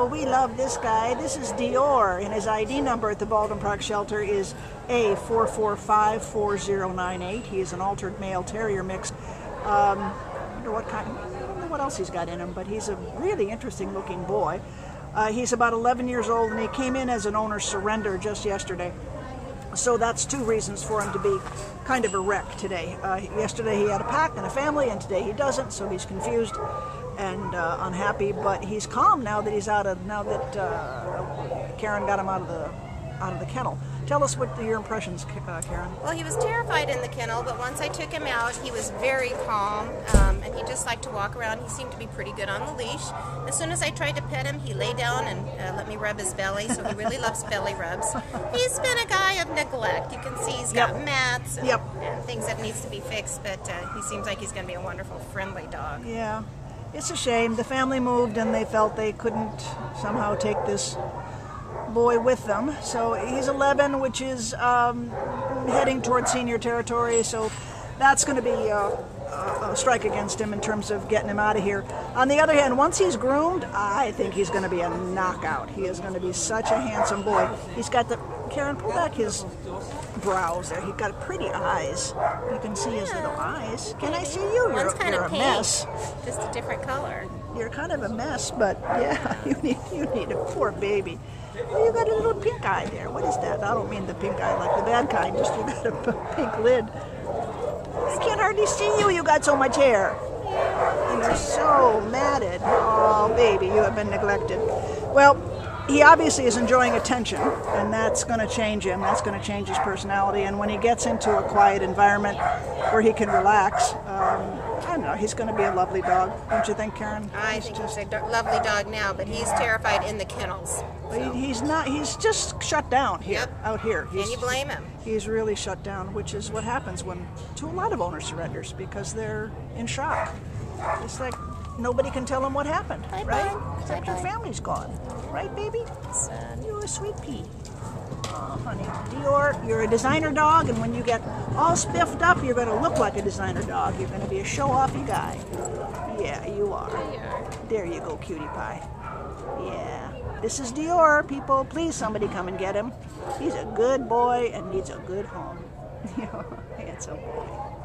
we love this guy. This is Dior, and his ID number at the Baldwin Park shelter is A4454098. He is an altered male terrier mix. I wonder what kind. I don't know what else he's got in him, but he's a really interesting looking boy. He's about 11 years old, and he came in as an owner's surrender just yesterday. So that's two reasons for him to be kind of a wreck today. Yesterday he had a pack and a family, and today he doesn't, so he's confused and unhappy. But he's calm now that he's now that Karen got him out of the kennel. Tell us what your impressions, Karen. Well, he was terrified in the kennel, but once I took him out, he was very calm, and he just liked to walk around. He seemed to be pretty good on the leash. As soon as I tried to pet him, he lay down and let me rub his belly, so he really loves belly rubs. He's been a guy of neglect. You can see he's got mats and things that needs to be fixed, but he seems like he's going to be a wonderful, friendly dog. Yeah, it's a shame. The family moved, and they felt they couldn't somehow take this boy with them. So he's 11, which is heading towards senior territory, so that's going to be a strike against him in terms of getting him out of here. On the other hand, once he's groomed, I think he's going to be a knockout. He is going to be such a handsome boy. He's got the, Karen, pull back his brows there. He's got pretty eyes. You can see his little eyes. Can I see you? One's kind you're of a pink, mess. just a different color. You're kind of a mess, but yeah, you need a poor baby. Well, you got a little pink eye there. What is that? I don't mean the pink eye like the bad kind, just you got a pink lid. I can't hardly see you. You got so much hair. And you're so matted. Oh, baby, you have been neglected. Well, he obviously is enjoying attention, and that's going to change him. That's going to change his personality. And when he gets into a quiet environment where he can relax, I don't know, he's going to be a lovely dog. Don't you think, Karen? I think he's a lovely dog now, but he's terrified in the kennels. So. He's not. He's just shut down here, out here. Can you blame him? He's really shut down, which is what happens to a lot of owner surrenders, because they're in shock. It's like nobody can tell them what happened, right? Except your family's gone, right, baby? You're a sweet pea. Oh, honey, Dior, you're a designer dog, and when you get all spiffed up, you're going to look like a designer dog. You're going to be a show-offy guy. Yeah, you are. There you go, cutie pie. Yeah. This is Dior, people. Please, somebody come and get him. He's a good boy and needs a good home. Handsome boy.